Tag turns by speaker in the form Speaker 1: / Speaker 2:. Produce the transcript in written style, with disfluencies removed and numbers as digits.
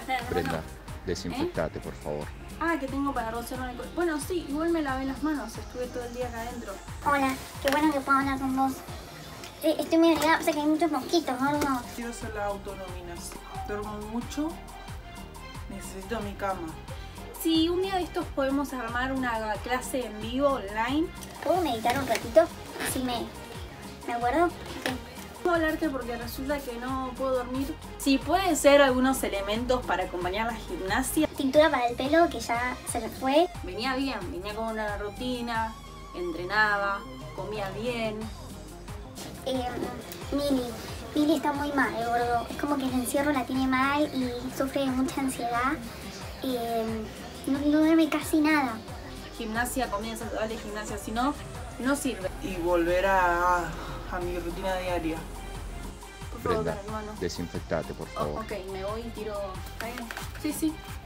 Speaker 1: Brenda, desinfectate, por favor.
Speaker 2: Ah, que tengo para rociarme el cuerpo. Bueno, sí, igual me lavé las manos, estuve todo el día acá adentro.
Speaker 3: Hola, qué bueno que puedo hablar con vos. Estoy medio ligada, pasa que hay muchos mosquitos, gordo.
Speaker 4: Quiero hacer la autonominación. Duermo mucho, necesito mi cama.
Speaker 2: Si un día de estos podemos armar una clase en vivo online.
Speaker 3: ¿Puedo meditar un ratito? Así me acuerdo. Sí.
Speaker 2: Puedo hablarte porque resulta que no puedo dormir. Sí, pueden ser algunos elementos para acompañar la gimnasia.
Speaker 3: Tintura para el pelo, que ya se me fue.
Speaker 2: Venía bien, venía con una rutina, entrenaba, comía bien.
Speaker 3: Mili está muy mal, gordo. Es como que el encierro la tiene mal y sufre de mucha ansiedad. No duerme casi nada.
Speaker 2: Gimnasia, comida saludable, gimnasia, si no, no sirve.
Speaker 4: Y volver a mi rutina diaria.
Speaker 2: Por favor,
Speaker 1: Brenda,
Speaker 2: hermano.
Speaker 1: desinfectate, por favor.
Speaker 2: Ok, me voy y tiro. ¿Está bien? Sí, sí.